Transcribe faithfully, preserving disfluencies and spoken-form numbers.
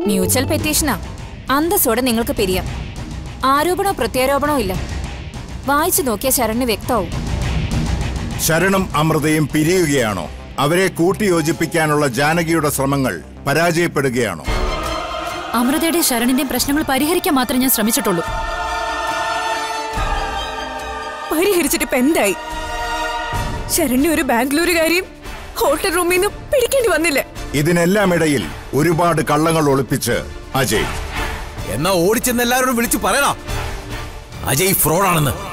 Mutual പെറ്റീഷനാ. അന്തസ്സോടെ നിങ്ങൾക്ക് പിരിയാം. ആരോപണോ പ്രത്യാരോപണോ ഇല്ല. വായിച്ചു നോക്കിയ ശരണ്യ വ്യക്തമാവും. ശരണും അമൃതയും പിരിയുകയാണോ? അവരെ കൂട്ടിയോജിപ്പിക്കാനുള്ള ജാനകിയുടെ ശ്രമങ്ങൾ പരാജയപ്പെടുകയാണോ? അമൃതയുടെ ശരണിന്റെയും പ്രശ്നങ്ങൾ പരിഹരിക്കാൻ മാത്രമേ ഞാൻ ശ്രമിച്ചിട്ടുള്ളൂ. പരിഹരിച്ചിട്ട് ഇപ്പൊ എന്തായി? ശരണ്യ ഒരു ബാംഗ്ലൂരുകാരിയും ഹോട്ടൽ റൂമിൽ നിന്ന് പിടിക്കേണ്ടി വന്നില്ലേ? ഇതിനെല്ലാം ഇടയിൽ ഒരുപാട് കള്ളങ്ങൾ ഒളിപ്പിച്ച് അജയ്. എന്നാ ഓടിച്ചെന്ന് എല്ലാവരോടും വിളിച്ചു പറയണം, അജയ് ഫ്രോഡാണെന്ന്.